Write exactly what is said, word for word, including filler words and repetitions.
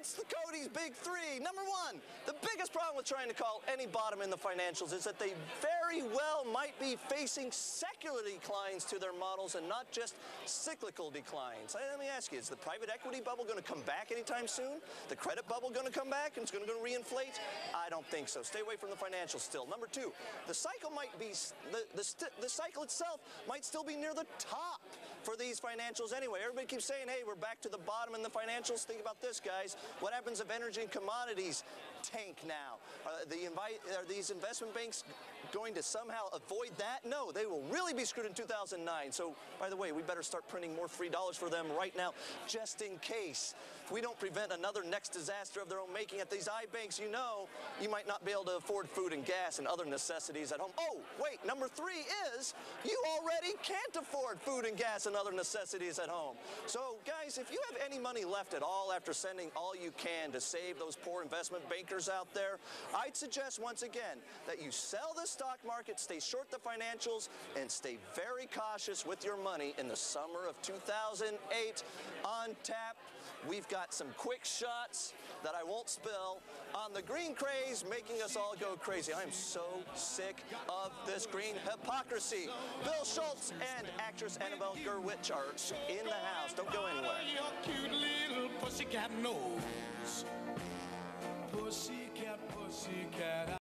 It's the Cody's Big Three. Number one, the biggest problem with trying to call any bottom in the financials is that they very well might be facing secular declines to their models and not just cyclical declines. Let me ask you, is the private equity bubble going to come back anytime soon? The credit bubble going to come back and it's going to reinflate? I don't think so. Stay away from the financials still. Number two, the cycle might be, the, the, the cycle itself might still be near the top for these financials anyway. Everybody keeps saying, hey, we're back to the bottom in the financials. Think about this, guys. What happens if energy and commodities tank now? Are, the invite, are these investment banks going to somehow avoid that? No, they will really be screwed in two thousand nine. So, by the way, we better start printing more free dollars for them right now, just in case. If we don't prevent another next disaster of their own making at these iBanks, you know, you might not be able to afford food and gas and other necessities at home. Oh, wait, number three is you already can't afford food and gas and other necessities at home. So, guys, if you have any money left at all after sending all you can to save those poor investment bankers out there, I'd suggest once again that you sell the stock market, stay short the financials, and stay very cautious with your money in the summer of two thousand eight. On tap, we've got some quick shots that I won't spill on the green craze making us all go crazy. I'm so sick of this green hypocrisy. Bill Schultz and actress Annabelle Gurwitch are in the house. Don't go anywhere. Your cute little pussycat nose. Pussycat, pussycat.